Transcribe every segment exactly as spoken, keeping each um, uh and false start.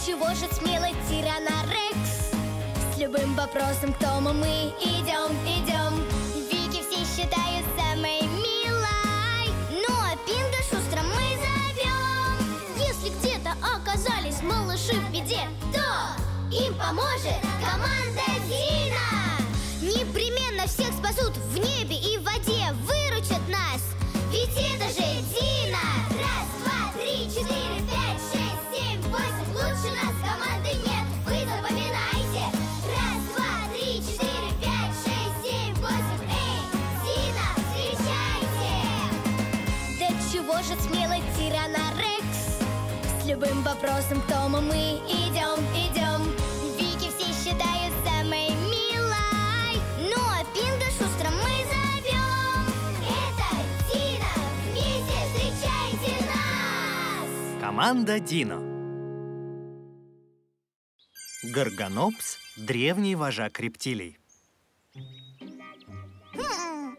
чего же смелый Тиранорекс? С любым вопросом к Тому мы идем, идем. Вики все считают самой милой, ну а Пинга шустрым мы зовем. Если где-то оказались малыши в беде, то им поможет команда Дино. Непременно всех спасут в небе и в воде, выручат нас, ведь это же Дино. Раз, два, три, четыре, пять, шесть, семь, восемь. Лучше нас команды нет, вы запоминайте. Раз, два, три, четыре, пять, шесть, семь, восемь. Эй, Дино, встречайте! Да чего же смелый Тиранорекс? С любым вопросом к Тому мы идем, идем. Вики все считают самой милой, ну а Пинга шустрым мы зовем. Это Дино, вместе встречайте нас! Команда Дино. Горгонопс – древний вожак рептилий. Хм.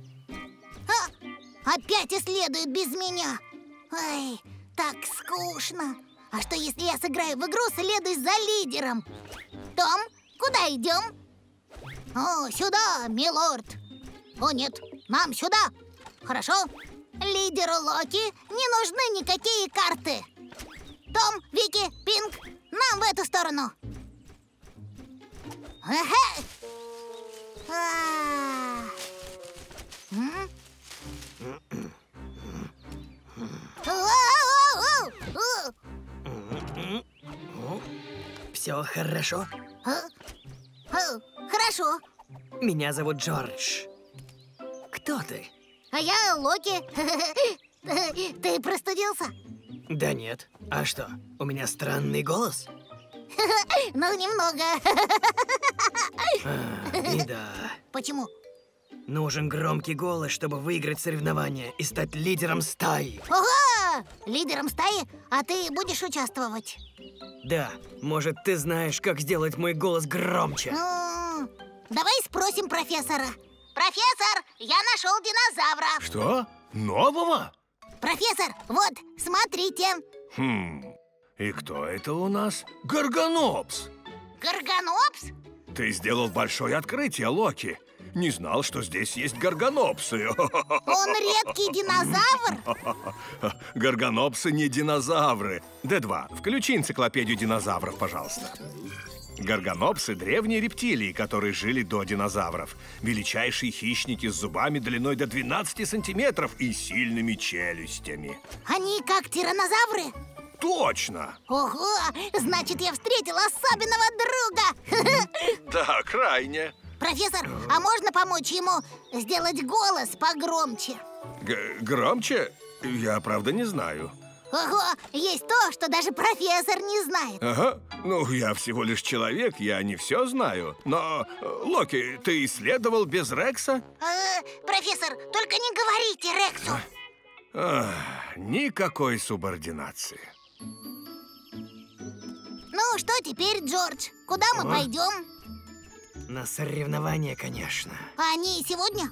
А, опять исследуют без меня. Ай, так скучно. А что, если я сыграю в игру, следуй за лидером? Том, куда идем? О, сюда, милорд. О, нет, нам сюда. Хорошо. Лидеру Локи не нужны никакие карты. Том, Вики, Пинг, нам в эту сторону. Ага. А. М? О-о-о-о! Все хорошо? А? А, хорошо. Меня зовут Джордж. Кто ты? А я Локи. Ты простудился? Да нет. А что, у меня странный голос? Ну, немного. А, и да. Почему? Нужен громкий голос, чтобы выиграть соревнование и стать лидером стаи. Ого! Лидером стаи? А ты будешь участвовать? Да, может, ты знаешь, как сделать мой голос громче? Ну, давай спросим профессора. Профессор, я нашел динозавра. Что? Нового? Профессор, вот, смотрите. Хм, и кто это у нас? Горгонопс. Горгонопс? Ты сделал большое открытие, Локи. Не знал, что здесь есть горгонопсы. Он редкий динозавр? Горгонопсы не динозавры. Дэ два, включи энциклопедию динозавров, пожалуйста. Горгонопсы – древние рептилии, которые жили до динозавров. Величайшие хищники с зубами длиной до двенадцати сантиметров и сильными челюстями. Они как тираннозавры? Точно! Ого! Значит, я встретил особенного друга! Да, крайне. Профессор, а можно помочь ему сделать голос погромче? Г- громче? Я, правда, не знаю. Ого, есть то, что даже профессор не знает. Ага, ну я всего лишь человек, я не все знаю. Но, Локи, ты исследовал без Рекса? Э, профессор, только не говорите Рексу. Ах, никакой субординации. Ну, что теперь, Джордж? Куда мы О. пойдем? На соревнования, конечно. А они сегодня?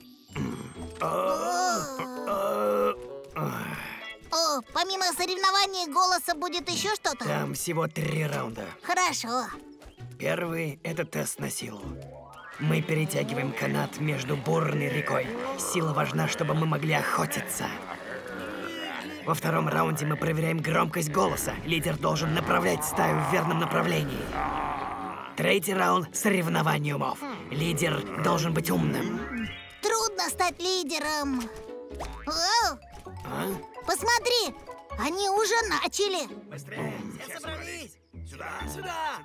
О, помимо соревнований голоса будет еще что-то? Там всего три раунда. Хорошо. Первый – это тест на силу. Мы перетягиваем канат между бурной рекой. Сила важна, чтобы мы могли охотиться. Во втором раунде мы проверяем громкость голоса. Лидер должен направлять стаю в верном направлении. Третий раунд – соревнование умов. Лидер должен быть умным. Трудно стать лидером. О, А? посмотри, они уже начали. Быстрее, все собрались! Сюда, сюда!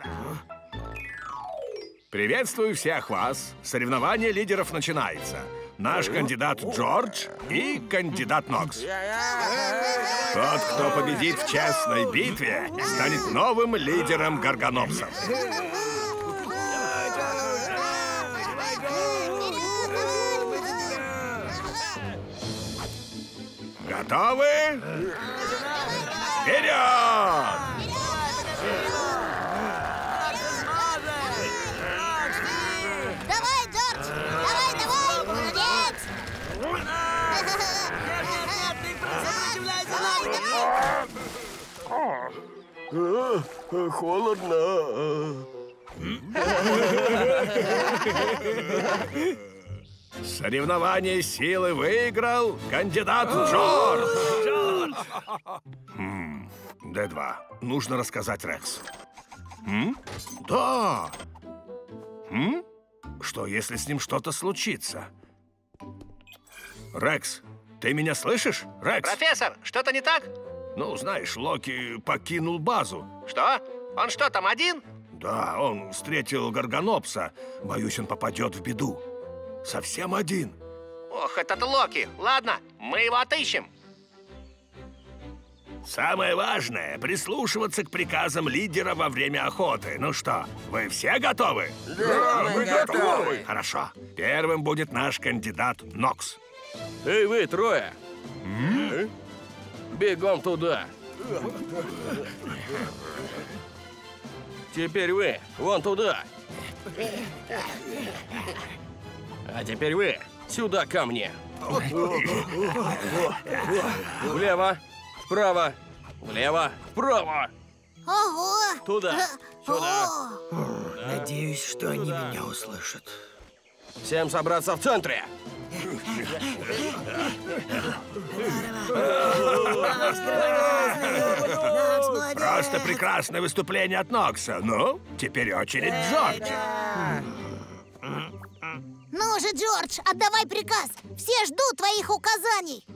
Приветствую всех вас. Соревнование лидеров начинается. Наш кандидат Джордж и кандидат Нокс. Тот, кто победит в честной битве, станет новым лидером горгонопсов. Готовы? Вперед! Давай, Джордж! Давай, давай! Молодец! Давай, давай! А, холодно. Соревнование силы выиграл кандидат Джордж. Хм, Д два. Нужно рассказать Рекс. М? Да. М? Что, если с ним что-то случится? Рекс, ты меня слышишь? Рекс? Профессор, что-то не так? Ну, знаешь, Локи покинул базу. Что? Он что, там один? Да, он встретил Горгонопса. Боюсь, он попадет в беду. Совсем один. Ох, этот Локи. Ладно, мы его отыщем. Самое важное — прислушиваться к приказам лидера во время охоты. Ну что, вы все готовы? Да, мы готовы. Хорошо. Первым будет наш кандидат Нокс. Эй, вы трое. Бегом туда. Теперь вы вон туда. А теперь вы сюда ко мне. Влево, вправо, влево, вправо. Ого! Туда, сюда. О, Надеюсь, что они меня услышат. Всем собраться в центре. Просто прекрасное выступление от Нокса. Ну, теперь очередь Джорджа. Ну же, Джордж, отдавай приказ. Все ждут твоих указаний.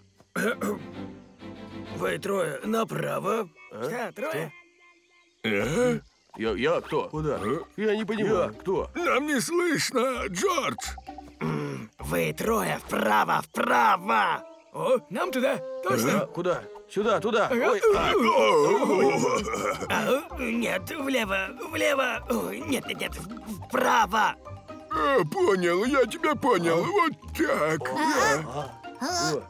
Вы трое направо. Да, трое. Я, я кто? Куда? Я не понимаю, кто? Нам не слышно, Джордж. Вы трое вправо, вправо. О, нам туда. Точно. А, куда? Сюда, туда. Ой, а, А, нет, влево, влево. Ой, нет, нет, нет, вправо. А, понял, я тебя понял. Вот так. А,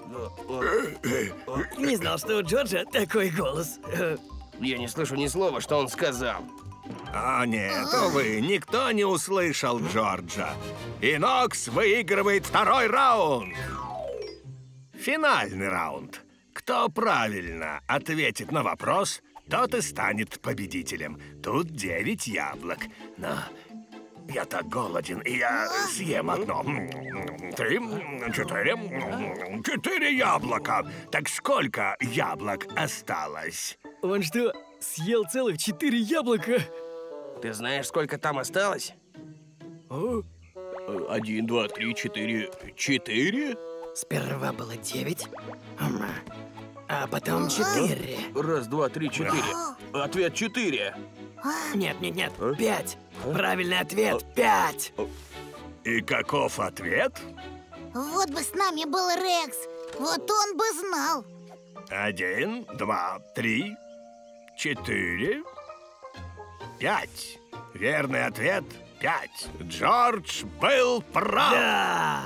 а, Не знал, что у Джорджа такой голос. я не слышу ни слова, что он сказал. А нет, увы, никто не услышал Джорджа. И Нокс выигрывает второй раунд. Финальный раунд. Кто правильно ответит на вопрос, тот и станет победителем. Тут девять яблок. Но я так голоден, и я съем одно. Три, четыре, четыре яблока. Так сколько яблок осталось? Он что, съел целых четыре яблока? Ты знаешь, сколько там осталось? О, Один, два, три, четыре. Четыре? сперва было девять, м, а потом четыре. Раз, два, три, четыре. Ответ четыре. Нет, нет, нет, пять. Правильный ответ — пять. И каков ответ? вот бы с нами был Рекс. Вот он бы знал. Один, два, три, четыре, пять. Верный ответ — пять. Джордж был прав. Да.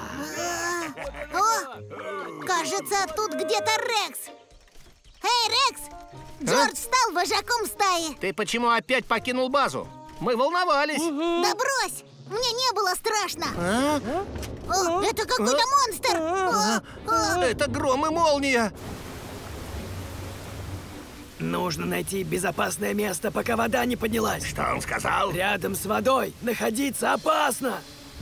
О, кажется, тут где-то Рекс. Эй, Рекс! Джордж стал вожаком стаи. Ты почему опять покинул базу? Мы волновались. Да брось! Мне не было страшно. О, это какой-то монстр. О, о. Это гром и молния. Нужно найти безопасное место, пока вода не поднялась. Что он сказал? Рядом с водой находиться опасно.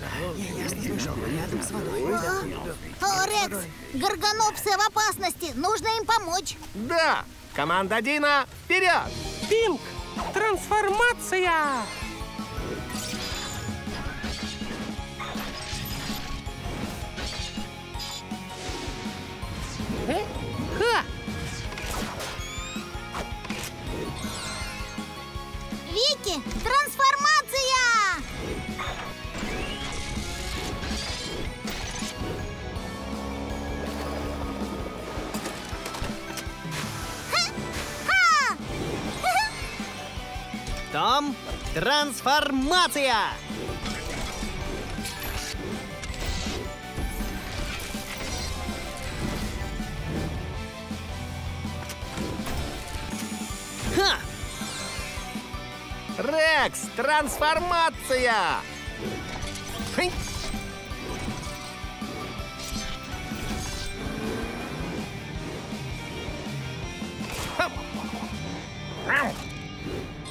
О, Рекс, горгонопсы в опасности. Нужно им помочь. Да. Команда Дина, вперед! Пинк! Трансформация! Вики, трансформация! Ха! Ха! Том, трансформация! Ха! Рекс, трансформация! Хы! Хм!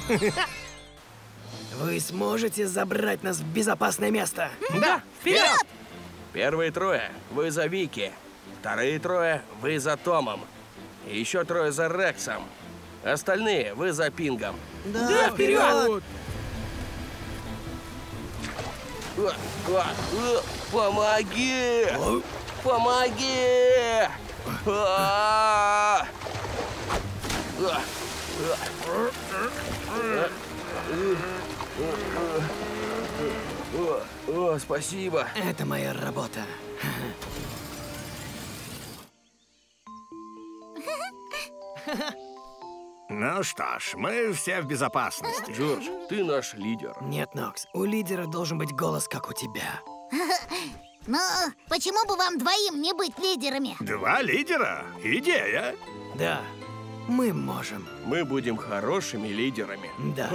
Вы сможете забрать нас в безопасное место? Да, вперед! Первые трое — вы за Вики. Вторые трое — вы за Томом. И еще трое за Рексом. Остальные — вы за Пингом. Да, вперед! А, а, а, Помоги! Помоги! А! А! О, о, спасибо. Это моя работа. Ну что ж, мы все в безопасности. Джордж, ты наш лидер. Нет, Нокс, у лидера должен быть голос, как у тебя. Ну, почему бы вам двоим не быть лидерами? Два лидера? Идея. Да, мы можем. Мы будем хорошими лидерами. Да.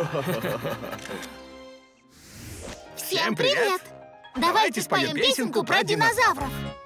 Всем привет! Давайте споем песенку про динозавров.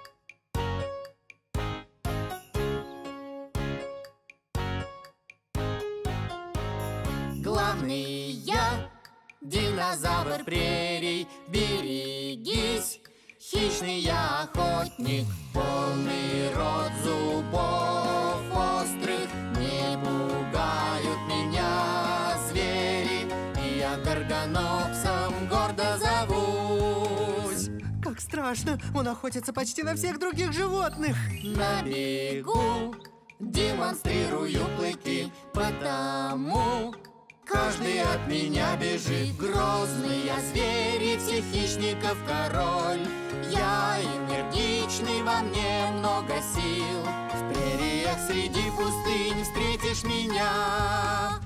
Главный я, динозавр прерий, берегись. Хищный я охотник, полный рот зубов острых. Не пугают меня звери, и я Горгонопсом гордо зовусь. Как страшно! Он охотится почти на всех других животных. На бегу демонстрирую клыки, потому каждый от меня бежит. Грозный я зверь и всех хищников король. Я энергичный, во мне много сил. В прериях среди пустынь встретишь меня.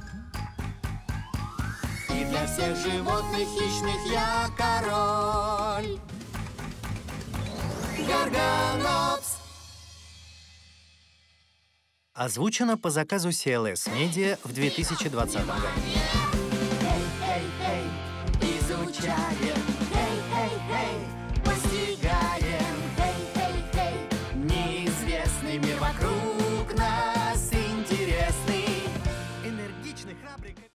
И для всех животных хищных я король. Горгонопс. Озвучено по заказу си эл эс Media в две тысячи двадцатом году. Эй, эй, эй, изучаем